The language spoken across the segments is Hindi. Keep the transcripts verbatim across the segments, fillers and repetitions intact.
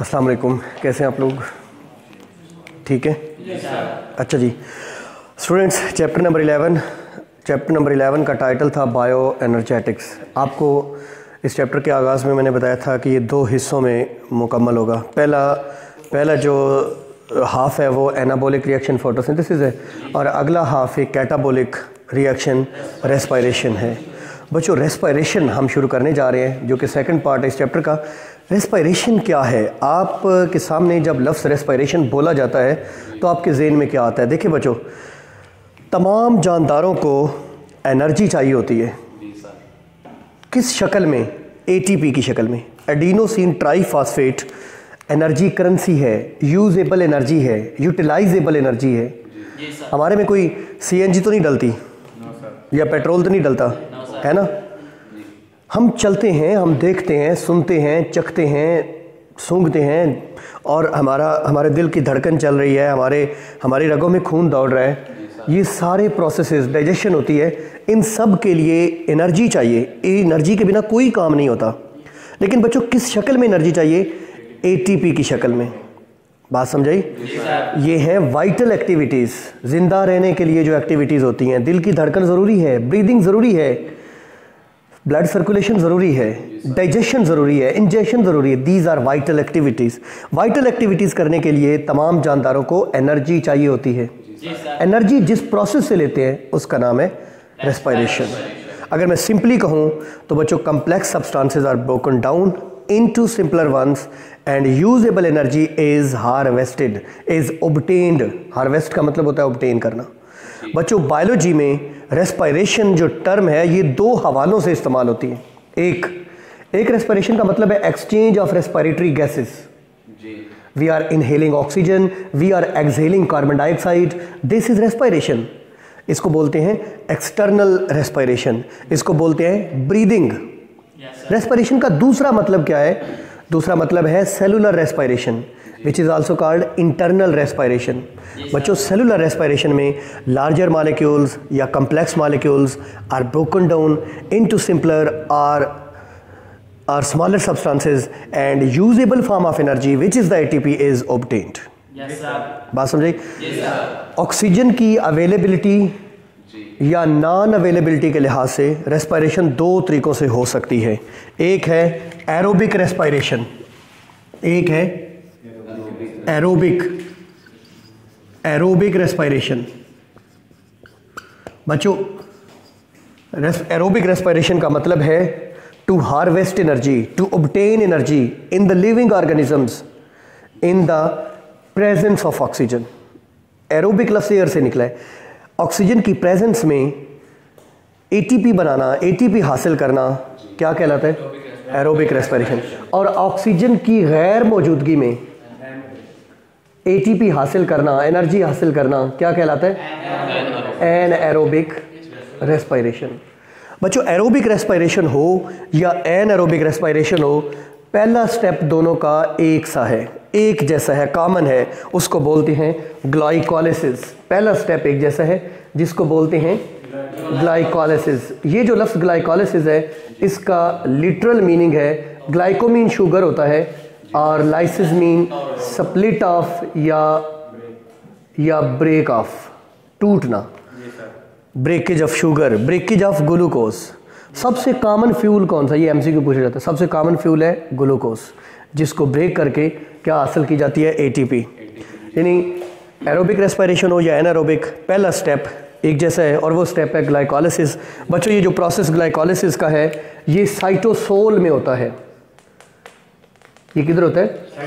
अस्सलाम वालेकुम, कैसे हैं आप लोग? ठीक है। अच्छा जी students, chapter number eleven chapter number eleven का टाइटल था बायो एनर्जेटिक्स। आपको इस चैप्टर के आगाज़ में मैंने बताया था कि ये दो हिस्सों में मुकम्मल होगा। पहला पहला जो हाफ है वो एनाबॉलिक रिएक्शन फोटोसिंथेसिस है और अगला हाफ एक कैटाबॉलिक रिएक्शन रेस्पायरेशन है। बच्चों, रेस्पायरेशन हम शुरू करने जा रहे हैं जो कि सेकंड पार्ट है इस चैप्टर का। रेस्पायरेशन क्या है? आप के सामने जब लफ्ज़ रेस्पायरेशन बोला जाता है तो आपके ज़हन में क्या आता है? देखिए बच्चों, तमाम जानदारों को एनर्जी चाहिए होती है। किस शक्ल में? एटीपी की शक्ल में। एडिनोसिन ट्राईफॉस्फेट एनर्जी करेंसी है, यूजेबल एनर्जी है, यूटिलाइजेबल एनर्जी है। हमारे में कोई सीएनजी तो नहीं डलती या पेट्रोल तो नहीं डलता है ना? हम चलते हैं, हम देखते हैं, सुनते हैं, चखते हैं, सूंघते हैं और हमारा हमारे दिल की धड़कन चल रही है, हमारे हमारी रगों में खून दौड़ रहा है। ये सारे प्रोसेसेस, डाइजेशन होती है, इन सब के लिए एनर्जी चाहिए। एनर्जी के बिना कोई काम नहीं होता। लेकिन बच्चों, किस शक्ल में एनर्जी चाहिए? एटीपी की शक्ल में। बात समझाई? ये हैं वाइटल एक्टिविटीज़, ज़िंदा रहने के लिए जो एक्टिविटीज़ होती हैं। दिल की धड़कन ज़रूरी है, ब्रीदिंग ज़रूरी है, ब्लड सर्कुलेशन ज़रूरी है, डाइजेशन ज़रूरी है, इंजेक्शन ज़रूरी है। These are vital activities. Vital activities करने के लिए तमाम जानदारों को एनर्जी चाहिए होती है। एनर्जी जिस प्रोसेस से लेते हैं उसका नाम है रेस्पायरेशन। अगर मैं सिंपली कहूँ तो बच्चों, complex substances are broken down into simpler ones and usable energy is harvested is obtained। Harvest का मतलब होता है obtain करना। बच्चों, बायोलॉजी में रेस्पायरेशन जो टर्म है ये दो हवालों से इस्तेमाल होती है। एक एक रेस्पायरेशन का मतलब है exchange of respiratory gases. We are inhaling oxygen, we are exhaling carbon dioxide, this is respiration. इसको बोलते हैं एक्सटर्नल रेस्पायरेशन, इसको बोलते हैं ब्रीदिंग। रेस्पिरेशन का दूसरा मतलब क्या है? दूसरा मतलब है cellular respiration, which is also called internal respiration. बच्चों, सेलुलर रेस्पिरेशन में लार्जर मॉलिक्यूल्स या complex molecules are broken down into simpler और are smaller substances and usable form of energy which is the ATP is obtained. बात समझे? ऑक्सीजन की अवेलेबिलिटी या नॉन अवेलेबिलिटी के लिहाज से रेस्पिरेशन दो तरीक़ों से हो सकती है। एक है एरोबिक रेस्पिरेशन, एक है एरोबिक एरोबिक रेस्पिरेशन। बच्चों, एरोबिक रेस्पिरेशन का मतलब है to harvest energy, to obtain energy in the living organisms in the presence of oxygen. Aerobic लफ्ज़ एयर से निकला है। ऑक्सीजन की प्रेजेंस में एटीपी बनाना, एटीपी हासिल करना क्या कहलाता है? Aerobic respiration. और ऑक्सीजन की गैर मौजूदगी में एटीपी हासिल करना, एनर्जी हासिल करना क्या कहलाता है? Anaerobic respiration. बच्चों, एरोबिक रेस्पिरेशन हो या एन एरोबिक रेस्पिरेशन हो, पहला स्टेप दोनों का एक सा है, एक जैसा है, कॉमन है। उसको बोलते हैं ग्लाइकोलाइसिस। पहला स्टेप एक जैसा है जिसको बोलते हैं ग्लाइकोलाइसिस। ये जो लफ्ज़ ग्लाइकोलाइसिस है इसका लिटरल मीनिंग है, ग्लाइको मीन शुगर होता है और लाइसिस मीन स्प्लिट ऑफ या या ब्रेक ऑफ, टूटना। Breakage of sugar, breakage of glucose. सबसे कॉमन फ्यूल कौन सा? ये एमसीक्यू पूछा जाता है। सबसे कॉमन फ्यूल है ग्लूकोज, जिसको ब्रेक करके क्या हासिल की जाती है? एटीपी। यानी एरोबिक रेस्पिरेशन हो या एनारोबिक, पहला स्टेप एक जैसा है और वो स्टेप है ग्लाइकोलाइसिस। बच्चों, ये जो प्रोसेस ग्लाइकोलाइसिस का है ये साइटोसोल में होता है। ये किधर होता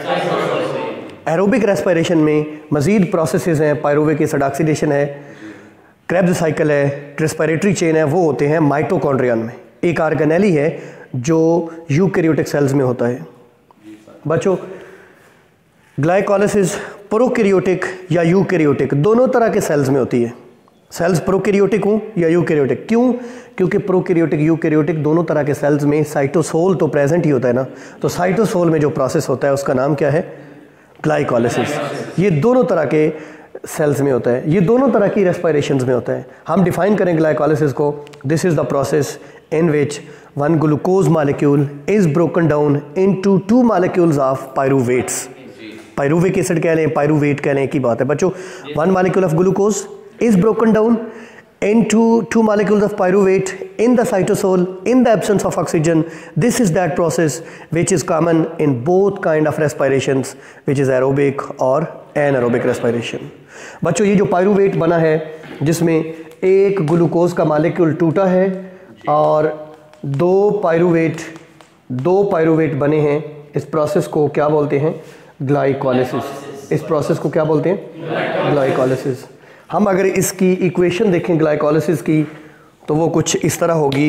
है? एरोबिक रेस्पिरेशन में मजीद प्रोसेसेस हैं, पायरुविक एसिड ऑक्सीडेशन है, क्रेब्स साइकिल है, रेस्पिरेटरी चेन है, वो होते हैं माइटोकॉन्ड्रियन में। एक ऑर्गेनेली है जो यूकैरियोटिक सेल्स में होता है। बच्चों, ग्लाइकोलाइसिस प्रोकैरियोटिक या यूकैरियोटिक दोनों तरह के सेल्स में होती है। सेल्स प्रोकैरियोटिक हो या यूकैरियोटिक। क्यों? क्योंकि प्रोकैरियोटिक यूकैरियोटिक दोनों तरह के सेल्स में साइटोसोल तो प्रेजेंट ही होता है ना। तो साइटोसोल में जो प्रोसेस होता है उसका नाम क्या है? ग्लाइकोलाइसिस। ये दोनों तरह के सेल्स में होता है, ये दोनों तरह की रेस्पिरेशंस में होता है। हम डिफाइन करें ग्लाइकोलाइसिस को, this is the process in which one glucose molecule is broken down into two molecules of pyruvates. Pyruvic acid कह लें, पायरुवेट कह लें, एक ही बात है बच्चों. One molecule of glucose is broken down into two molecules of pyruvate in the cytosol in the absence of oxygen. This is that process which is common in both kind of respirations, which is aerobic or anaerobic respiration. बच्चों ये जो पायरुवेट बना है जिसमें एक ग्लूकोज का मॉलिक्यूल टूटा है और दो पायरुवेट दो पायरुवेट बने हैं, इस प्रोसेस को क्या बोलते हैं? ग्लाइकोलाइसिस. इस प्रोसेस को क्या बोलते हैं? ग्लाइकोलाइसिस. हम अगर इसकी इक्वेशन देखें ग्लाइकोलाइसिस की तो वो कुछ इस तरह होगी.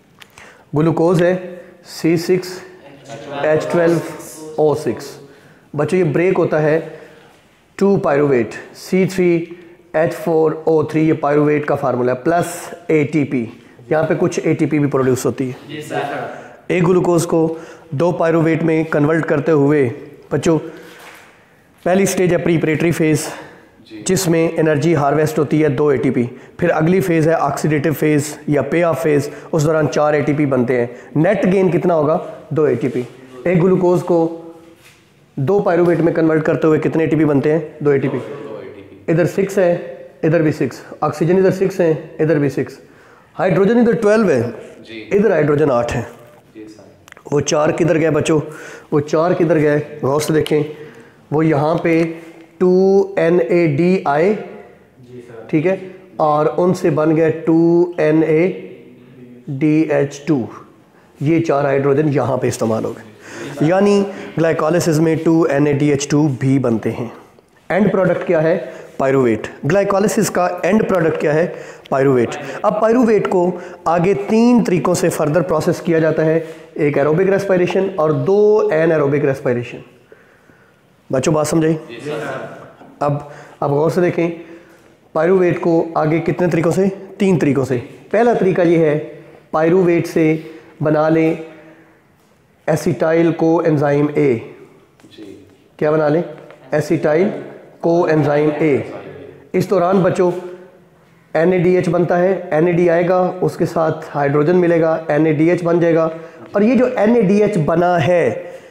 ग्लूकोज है C six H twelve O six. बच्चों ये ब्रेक होता है two pyruvate C three H four O three. ये पायरुवेट का फार्मूला है प्लस ए टी पी. यहाँ पे कुछ ए टी पी भी प्रोड्यूस होती है. एक ग्लूकोज को दो पायरुवेट में कन्वर्ट करते हुए बच्चों पहली स्टेज है प्रीपरेटरी फेज़ जिसमें एनर्जी हार्वेस्ट होती है दो एटीपी. फिर अगली फेज़ है ऑक्सीडेटिव फेज़ या पे ऑफ फेज़. उस दौरान चार एटीपी बनते हैं. नेट गेन कितना होगा? दो एटीपी. एक ग्लूकोज को दो पायरुवेट में कन्वर्ट करते हुए कितने एटीपी बनते हैं? दो एटीपी. इधर सिक्स है, इधर भी सिक्स. ऑक्सीजन इधर सिक्स है, इधर भी सिक्स. हाइड्रोजन इधर ट्वेल्व है, इधर हाइड्रोजन आठ है. वो चार किधर गए बच्चों? वो चार किधर गए? गौर से देखें. वो यहाँ पे टू एन ए डी आए, ठीक है, और उनसे बन गए two N A D H two. ये चार हाइड्रोजन यहाँ पे इस्तेमाल हो गए. यानी ग्लाइकोलाइसिस में two N A D H two भी बनते हैं. एंड प्रोडक्ट क्या है? पायरुवेट. ग्लाइकोलाइसिस का एंड प्रोडक्ट क्या है? पायरुवेट. अब पायरुवेट को आगे तीन तरीकों से फर्दर प्रोसेस किया जाता है. एक एरोबिक रेस्पिरेशन और दो एनाएरोबिक रेस्पिरेशन. बच्चों बात समझे? अब अब गौर से देखें. पायरुवेट को आगे कितने तरीकों से? तीन तरीकों से. पहला तरीका ये है पायरुवेट से बना लें एसिटाइल को एंजाइम ए. क्या बना लें? Acetyl co enzyme A. इस दौरान बच्चों एन ए डी एच बनता है. एन ए डी आएगा, उसके साथ हाइड्रोजन मिलेगा, एन ए डी एच बन जाएगा. और ये जो एन ए डी एच बना है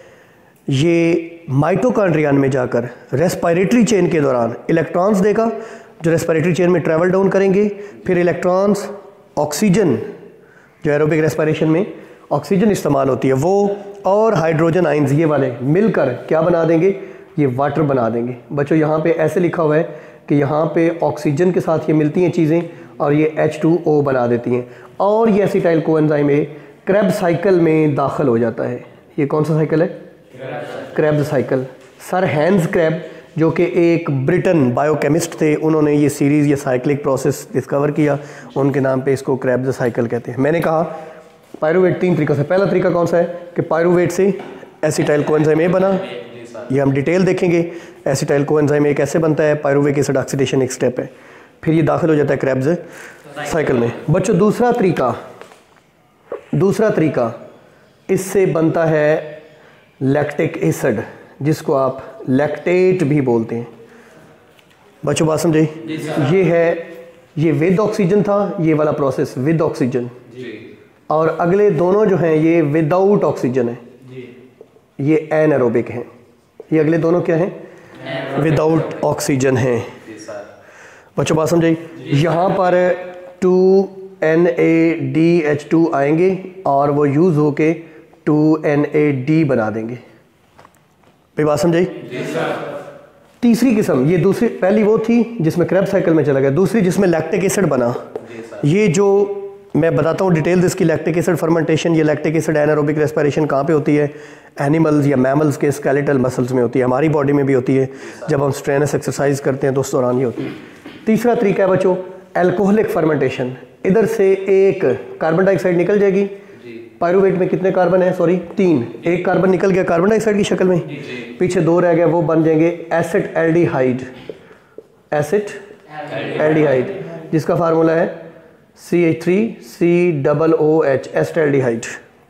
ये माइटोकॉन्ड्रियन में जाकर रेस्पिरेटरी चेन के दौरान इलेक्ट्रॉन्स देगा जो रेस्पिरेटरी चेन में ट्रैवल डाउन करेंगे. फिर इलेक्ट्रॉन्स ऑक्सीजन, जो एरोबिक रेस्पिरेशन में ऑक्सीजन इस्तेमाल होती है, वो और हाइड्रोजन आइंस ये वाले मिलकर क्या बना देंगे? ये वाटर बना देंगे. बच्चों यहाँ पे ऐसे लिखा हुआ है कि यहाँ पे ऑक्सीजन के साथ ये मिलती हैं चीज़ें और ये एच टू ओ बना देती हैं. और ये acetyl coenzyme A Krebs cycle में दाखिल हो जाता है. ये कौन सा साइकिल है? Krebs cycle. Sir Hans Krebs जो कि एक ब्रिटन बायोकेमिस्ट थे, उन्होंने ये सीरीज़ ये साइक्लिक प्रोसेस डिस्कवर किया. उनके नाम पे इसको क्रेब्स साइकिल कहते हैं. मैंने कहा पायरुवेट तीन तरीक़ों से. पहला तरीका कौन सा है कि पायरुवेट से एसिटाइल कोएंजाइम ए बना. ये हम डिटेल देखेंगे. एसिटाइल कोएंजाइम ए कैसे बनता है. पायरुविक एसिड ऑक्सीडेशन एक स्टेप है. फिर ये दाखिल हो जाता है क्रेब्स साइकिल में. बच्चों दूसरा तरीका दूसरा तरीका इससे बनता है लैक्टिक एसिड, जिसको आप लैक्टेट भी बोलते हैं. बच्चों बात समझे? ये है, ये विद ऑक्सीजन था, ये वाला प्रोसेस विद ऑक्सीजन. और अगले दोनों जो हैं ये विदाउट ऑक्सीजन है, ये एनाएरोबिक हैं. ये अगले दोनों क्या हैं? विदाउट ऑक्सीजन हैं. बच्चों बात समझे? यहाँ पर two N A D H two आएंगे और वो यूज़ होके टू एन ए डी बना देंगे. भाई बात समझे? तीसरी किस्म, ये दूसरी, पहली वो थी जिसमें क्रेब्स साइकिल में चला गया. दूसरी जिसमें लैक्टिक एसिड बना. ये जो मैं बताता हूँ डिटेल्स इसकी. लैक्टिक एसिड फर्मेंटेशन, ये लैक्टिक एसिड एनाएरोबिक रेस्पिरेशन कहाँ पे होती है? एनिमल्स या मैमल्स के स्केलेटल मसल्स में होती है. हमारी बॉडी में भी होती है. जब हम स्ट्रेनस एक्सरसाइज करते हैं तो उस दौरान ही होती है. तीसरा तरीका है बच्चों एल्कोहलिक फर्मेंटेशन. इधर से एक कार्बन डाइऑक्साइड निकल जाएगी. पायरुवेट में कितने कार्बन है? सॉरी तीन. एक कार्बन निकल गया कार्बन डाइऑक्साइड की शक्ल में, पीछे दो रह गए, वो बन जाएंगे एसिड एल्डिहाइड. एसिड एल्डिहाइड जिसका फार्मूला है C H three C double O H. Acetaldehyde,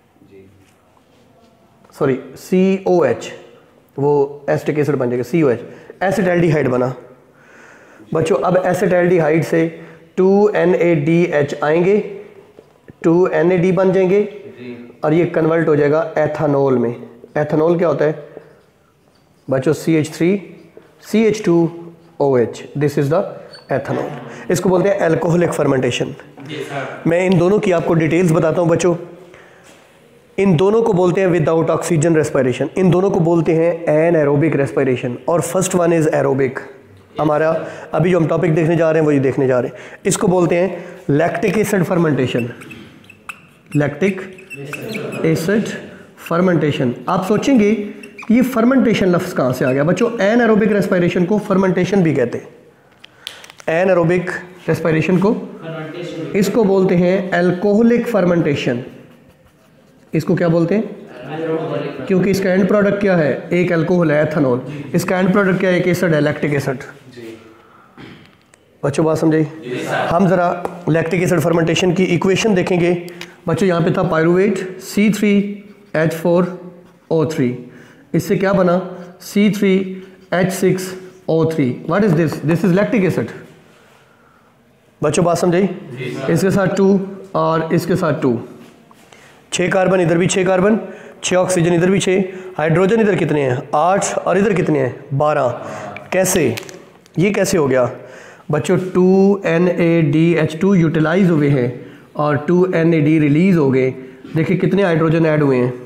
sorry C O H, वो एसिटिक एसिड बन जाएगा C O H. Acid aldehyde बना. बच्चों अब एसिड एल्डिहाइड से two N A D H आएंगे. टू एन ए डी बन जाएंगे और ये कन्वर्ट हो जाएगा एथानॉल में। एथानॉल क्या होता है बच्चों? C H three C H two O H, this is the ethanol. इसको बोलते हैं एल्कोहलिक फर्मेंटेशन। मैं इन दोनों की आपको डिटेल्स बताता हूं बच्चों। इन दोनों को बोलते हैं विदाउट ऑक्सीजन रेस्पिरेशन, इन दोनों को बोलते हैं एनएरोबिक रेस्पिरेशन, और फर्स्ट वन इज एरोबिक। हमारा अभी जो हम टॉपिक देखने जा रहे हैं वही देखने जा रहे हैं। इसको बोलते हैं lactic acid fermentation. Lactic acid fermentation. आप सोचेंगे कि ये फर्मेंटेशन लफ्ज़ कहाँ से आ गया बच्चों? एनएरोबिक रेस्पिरेशन को फर्मेंटेशन भी कहते हैं। एनएरोबिक रेस्पिरेशन को इसको बोलते हैं एल्कोहलिक फर्मेंटेशन। इसको क्या बोलते हैं? क्योंकि इसका एंड प्रोडक्ट क्या है? एक अल्कोहल है एथेनॉल, इसका एंड प्रोडक्ट क्या है? एक एसिड है, लैक्टिक एसिड। बच्चों बात समझे? हम जरा लैक्टिक एसिड फर्मेंटेशन की इक्वेशन देखेंगे बच्चों। यहाँ पे था pyruvate C three H four O three, इससे क्या बना? C three H six O three. What is this? This is lactic acid. बच्चों बात समझे? इसके साथ टू और इसके साथ टू, छः कार्बन, इधर भी छः कार्बन, छः ऑक्सीजन, इधर भी छः, हाइड्रोजन इधर कितने हैं? आठ, और इधर कितने हैं? बारह। कैसे? ये कैसे हो गया बच्चों? Two N A D H two utilize हुए हैं और two N A D release हो गए। देखिए कितने हाइड्रोजन ऐड हुए हैं?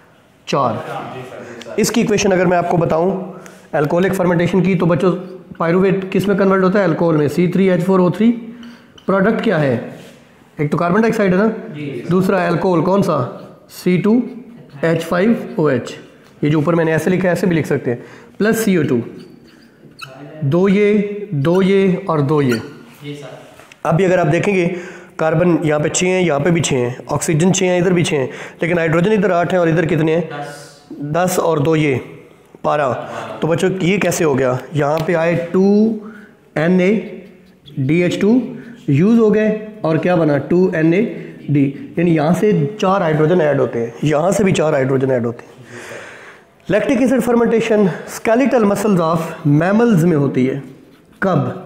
चार। इसकी इक्वेशन अगर मैं आपको बताऊं एल्कोहलिक फर्मेंटेशन की, तो बच्चों पायरुवेट किस में कन्वर्ट होता है? अल्कोहल में, C three H four O three. Product क्या है? एक तो कार्बन डाइऑक्साइड है ना, दूसरा अल्कोहल कौन सा? C two H five O H. ये जो ऊपर मैंने ऐसे लिखा है ऐसे भी लिख सकते हैं, प्लस सी ओ टू। दो ये, दो ये और दो ये। अभी अगर आप देखेंगे कार्बन यहाँ पे छः हैं, यहाँ पे भी छः हैं, ऑक्सीजन छः हैं, इधर भी छः हैं, लेकिन हाइड्रोजन इधर आठ हैं और इधर कितने हैं? दस, और दो ये बारह। तो बच्चों ये कैसे हो गया? यहाँ पे आए two N A D H two use हो गए और क्या बना? टू एन ए डी, यानी यहाँ से चार हाइड्रोजन ऐड होते हैं, यहाँ से भी चार हाइड्रोजन ऐड होते हैं। Lactic acid fermentation skeletal muscles of mammals में होती है। कब?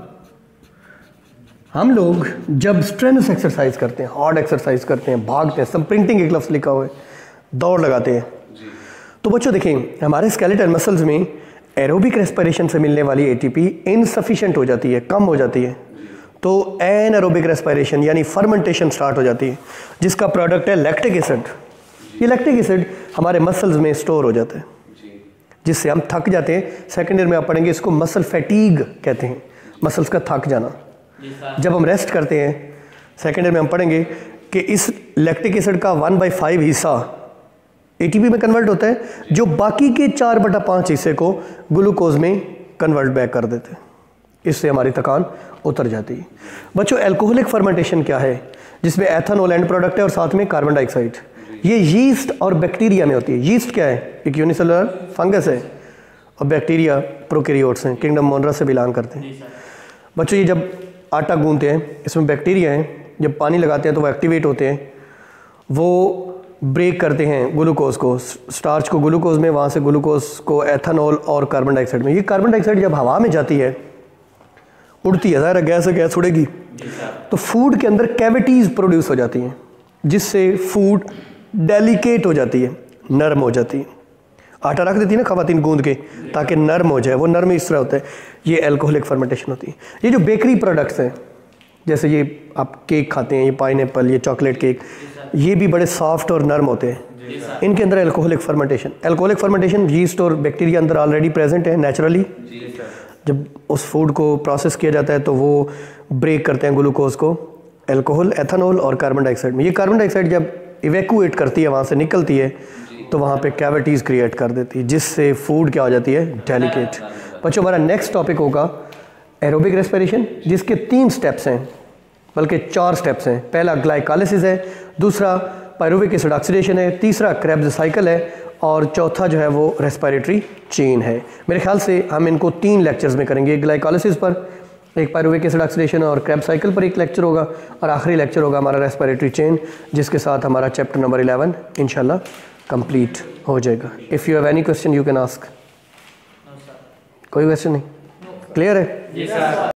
हम लोग जब स्ट्रेनस एक्सरसाइज करते हैं, हार्ड एक्सरसाइज करते हैं, भागते हैं, स्प्रिंटिंग एक लफ्ज़ लिखा हुआ है, दौड़ लगाते हैं, तो बच्चों देखें हमारे स्केलेटल मसल्स में एरोबिक रेस्पिरेशन से मिलने वाली एटीपी इनसफिशिएंट हो जाती है, कम हो जाती है, तो एनारोबिक रेस्पिरेशन यानी फर्मेंटेशन स्टार्ट हो जाती है, जिसका प्रोडक्ट है लैक्टिक एसिड। ये लैक्टिक एसिड हमारे मसल्स में स्टोर हो जाता है, जिससे हम थक जाते हैं। सेकेंड ईयर में आप पढ़ेंगे इसको मसल फैटीग कहते हैं, मसल्स का थक जाना। जब हम रेस्ट करते हैं सेकेंड ईयर में हम पढ़ेंगे कि इस लैक्टिक एसिड का वन बाई फाइव हिस्सा एटीपी में कन्वर्ट होता है, जो बाकी के चार बटा पाँच हिस्से को ग्लूकोज में कन्वर्ट बैक कर देते हैं। इससे हमारी थकान उतर जाती है। बच्चों एल्कोहलिक फर्मेंटेशन क्या है? जिसमें एथेनॉल एंड प्रोडक्ट है और साथ में कार्बन डाइऑक्साइड। ये यीस्ट और बैक्टीरिया में होती है। यीस्ट क्या है? एक यूनिसेलुलर फंगस है, और बैक्टीरिया प्रोकैरियोट्स हैं, किंगडम मोनरा से बिलोंग करते हैं। बच्चों ये जब आटा गूंथते हैं, इसमें बैक्टीरिया हैं, जब पानी लगाते हैं तो वो एक्टिवेट होते हैं, वो ब्रेक करते हैं ग्लूकोज को, स्टार्च को ग्लूकोज में, वहाँ से ग्लूकोज को एथेनॉल और कार्बन डाइऑक्साइड में। ये कार्बन डाइऑक्साइड जब हवा में जाती है, उड़ती है, ज़ाहिर गैस है, गैस उड़ेगी, तो फूड के अंदर कैविटीज़ प्रोड्यूस हो जाती हैं, जिससे फूड डेलिकेट हो जाती है, नरम हो जाती है। आटा रख देती है ना खवातीन गूंद के, ताकि नरम हो जाए, वो नरम इस तरह होता है। ये एल्कोहलिक फर्मेंटेशन होती है। ये जो बेकरी प्रोडक्ट्स हैं, जैसे ये आप केक खाते हैं, ये पाइनएप्पल, ये चॉकलेट केक, ये भी बड़े सॉफ्ट और नरम होते हैं। इनके अंदर alcoholic fermentation alcoholic fermentation yeast और बैक्टीरिया अंदर ऑलरेडी प्रेजेंट है नेचुरली। जब उस फूड को प्रोसेस किया जाता है तो वो ब्रेक करते हैं ग्लूकोज को, अल्कोहल, एथेनॉल और कार्बन डाइऑक्साइड में। ये कार्बन डाइऑक्साइड जब इवैक्यूएट करती है, वहाँ से निकलती है, तो वहाँ पे कैविटीज़ क्रिएट कर देती है, जिससे फूड क्या हो जाती है? डेलिकेट। बच्चों हमारा नेक्स्ट टॉपिक होगा एरोबिक रेस्पिरेशन, जिसके तीन स्टेप्स हैं, बल्कि चार स्टेप्स हैं। पहला ग्लाइकोलाइसिस है, दूसरा पायरुविक एसिड ऑक्सीडेशन है, तीसरा क्रेब्स साइकिल है, और चौथा जो है वो रेस्पिरेटरी चेन है। मेरे ख्याल से हम इनको तीन लेक्चर्स में करेंगे, एक ग्लाइकोलाइसिस पर, एक पायरुविक एसिड ऑक्सीडेशन और क्रेब्स साइकिल पर एक लेक्चर होगा, और आखिरी लेक्चर होगा हमारा रेस्पिरेटरी चेन, जिसके साथ हमारा चैप्टर नंबर इलेवन इंशाल्लाह कंप्लीट हो जाएगा। If you have any question you can ask. कोई क्वेश्चन नहीं? क्लियर है?